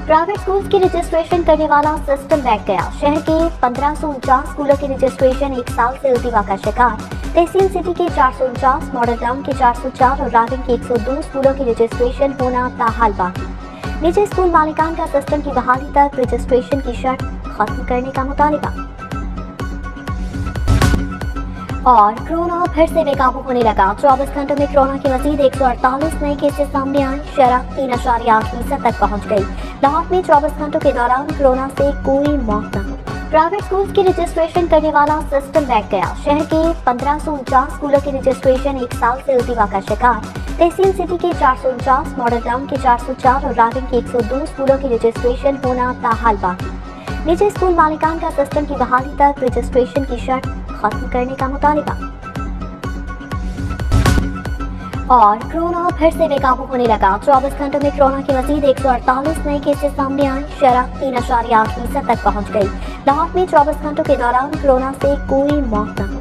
Private schools की registration करने वाला सिस्टम बैठ गया। शहर के 1549 स्कूलों की रजिस्ट्रेशन 1 साल से इल्तिवा का शिकार। तहसील सिटी के 449, मॉडल टाउन के 404 और राविंग के 102 स्कूलों की रजिस्ट्रेशन होना ताहाल बाकी। निजी स्कूल मालिकान का सिस्टम की बहाली तक रजिस्ट्रेशन की शर्त खत्म करने का मुतालिबा। और कोरोना फिर से बेकाबू होने लगा। 24 घंटों में कोरोना के मजीद 148 नए केसेस सामने आए। शरह 3.8% तक पहुंच गई। लाहौर में 24 घंटों के दौरान कोरोना से कोई मौत न हुई। प्राइवेट स्कूल्स की रजिस्ट्रेशन करने वाला सिस्टम बैठ गया। शहर के 1549 स्कूलों की रजिस्ट्रेशन 1 साल से इल्तिवा का शिकार। तहसील सिटी के 449, मॉडल टाउन के 404 और राविंग के 102 स्कूलों की रजिस्ट्रेशन होना ताहाल बाकी। निजी स्कूल मालिकान का सिस्टम की बहाली तक रजिस्ट्रेशन की शर्त खत्म करने का मुतालिबा। और कोरोना फिर से बेकाबू होने लगा। 24 घंटों में कोरोना के मजीद 148 नए केसेस सामने आए। शरह 3.8% तक पहुंच गई। लाहौर में 24 घंटों के दौरान कोरोना से कोई मौत न हुई।